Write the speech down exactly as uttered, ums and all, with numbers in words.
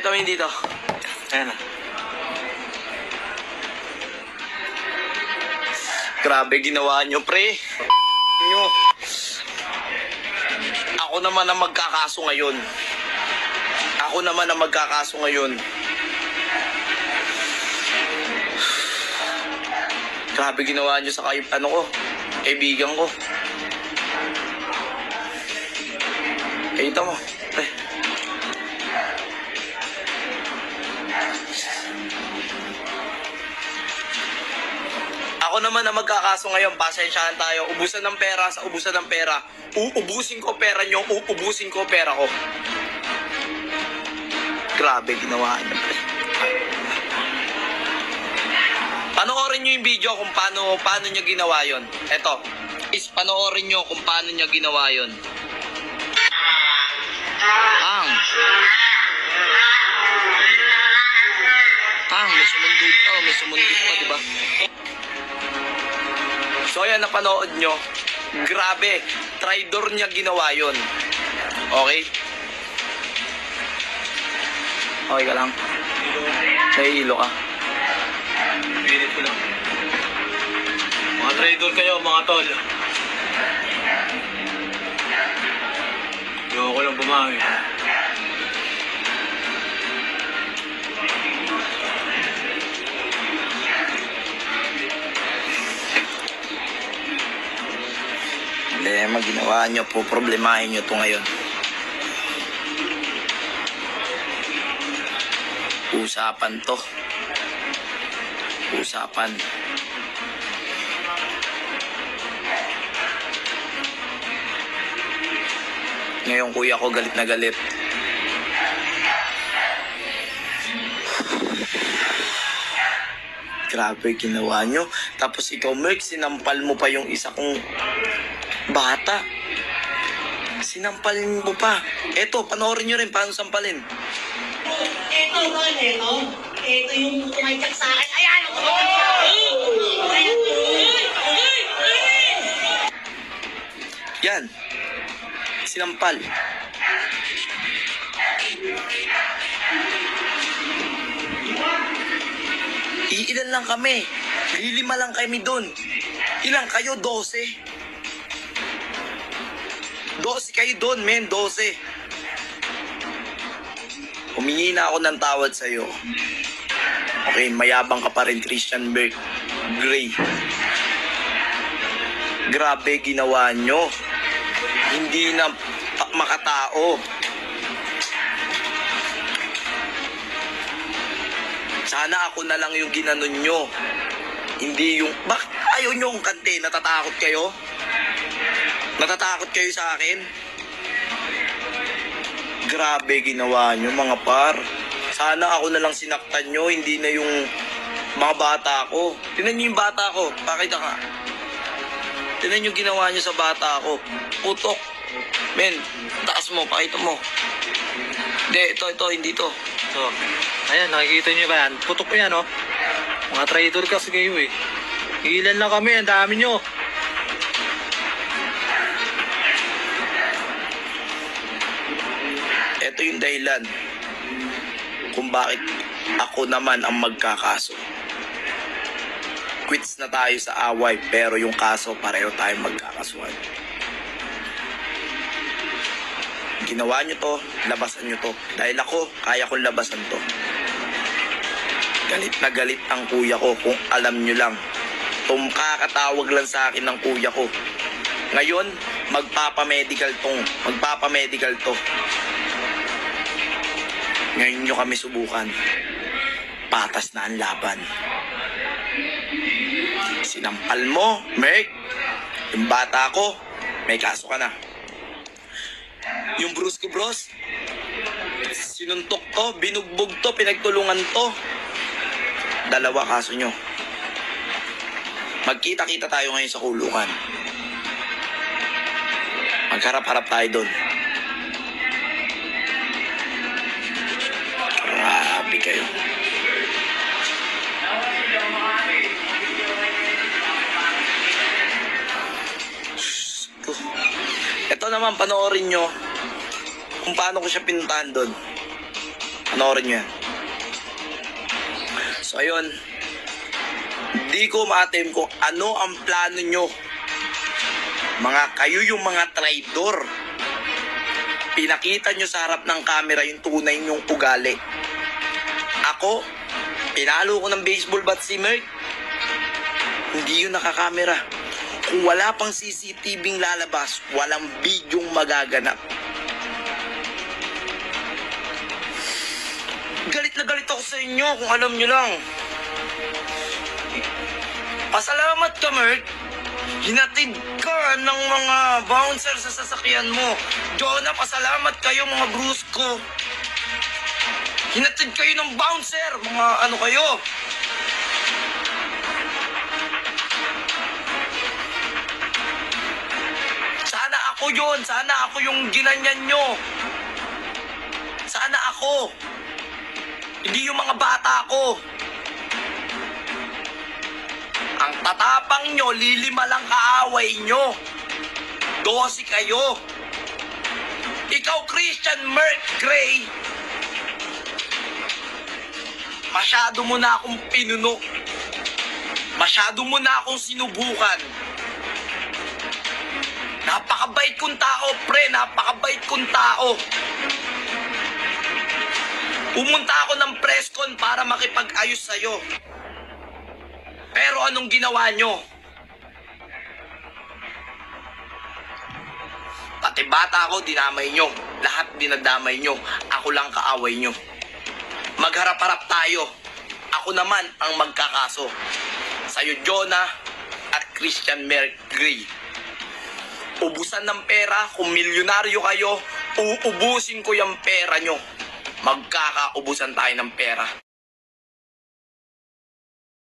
kami dito. Ayan na. Grabe ginawa nyo, pre. Nyo. Ako naman ang magkakaso ngayon. Ako naman ang magkakaso ngayon. Grabe ginawa nyo sa kay, ano ko, kaibigan ko. Kita mo, pre. Ako naman na magkakaso ngayon, pasensyahan tayo. Ubusan ng pera sa ubusan ng pera. Uubusin ko pera nyo, uubusin ko pera ko. Grabe ginawa niyo, pre. Panoorin nyo yung video kung paano, paano niya ginawa yon. Eto, is panoorin nyo kung paano niya ginawa yon. Ang. Ang, may sumundot pa, may sumundot pa, diba? So yan, napanood nyo. Grabe, traidor niya ginawa yon. Okay? Okay ka lang? Nahihilo ka? Pilit ko lang. Mga traidor kayo, mga tol. Ayoko lang bumawi. Problema ginawa nyo po, problemahin nyo to ngayon. Usapan to. Usapan. Ngayon kuya ko galit na galit. Grabe ginawa nyo. Tapos ikaw, Merk, sinampal mo pa yung isa kong bata. Sinampalin mo pa. Eto, panoorin nyo rin paano sampalin. Eto, man, eto. Eto yung tumaytsak sa akin. Ayan! Yan. Sinampal. Iilan lang kami. Lilima lang kami dun. Ilang kayo? Dose. Dose kayo dun, men. Dose. Humingi na ako ng tawad sa'yo. Okay, mayabang ka pa rin, Christian Berg. Gray. Grabe ginawa nyo. Hindi na makatao. Sana ako na lang yung ginanon nyo. Hindi yung... Bakit ayaw nyo yung kante? Natatakot kayo? Natatakot kayo sa akin? Grabe ginawa nyo, mga par. Sana ako na lang sinaktan nyo, hindi na yung mga bata ko. Tingnan nyo yung bata ko. Pakita ka. Tingnan nyo ginawa nyo sa bata ko. Putok. Men, taas mo, pakita mo. Hindi, ito, ito, hindi to. So, ayan, nakikita nyo ba yan? Putok ko yan, oh. Mga traidor kasi kayo, eh. Ilan lang kami, ang dami nyo. Ito yung dahilan kung bakit ako naman ang magkakaso. Quits na tayo sa away, pero yung kaso pareho tayong magkakasuhan. Ginawa nyo to, labasan nyo to. Dahil ako, kaya kong labasan to. Galit na galit ang kuya ko kung alam nyo lang. Tumkakatawag lang sa akin ng kuya ko. Ngayon, magpapamedical tong, magpapamedical to. Ngayon nyo kami subukan. Patas na ang laban. Sinampal mo, Merk. Yung bata ko, may kaso ka na. Yung Bruce ko, bros, sinuntok to, binugbog to, pinagtulungan to. Dalawa kaso nyo. Magkita-kita tayo ngayon sa kulungan. Magharap-harap tayo doon. Grabe kayo. Ito naman, panoorin nyo kung paano ko siya pinuntahan doon. Panoorin nyo yan. So, ayun. Di ko maatim kung ano ang plano nyo. Mga kayo yung mga traidor. Pinakita nyo sa harap ng camera yung tunay nyong ugali. Ako, pinalo ko ng baseball bat si Merc. Hindi yun nakakamera. Kung wala pang C C T V lalabas, walang bidyong magaganap. Galit na galit ako sa inyo kung alam nyo lang. Pasalamat ka, Merc. Hinatid ka ng mga bouncer sa sasakyan mo. Jonah, pasalamat kayo mga brusko. Hinatid kayo ng bouncer, mga ano kayo. Sana ako yon, sana ako yung ginanyan nyo. Sana ako. Hindi yung mga bata ko. Ang tatapang nyo, lilima lang kaaway nyo. Dosi kayo. Ikaw, Christian Merc Gray, masyado mo na akong pinuno. Masyado mo na akong sinubukan. Napakabait kong tao, pre. Napakabait kong tao. Pumunta ako ng presscon para makipag-ayos sa'yo. Pero anong ginawa nyo? Pati bata ako, dinamay nyo. Lahat dinadamay nyo. Ako lang kaaway nyo. Magharap-harap tayo. Ako naman ang magkakaso. Sa'yo, Jonah at Christian Merc Gray. Ubusan ng pera. Kung milyonaryo kayo, uubusin ko yung pera nyo. Magkakaubusan tayo ng pera.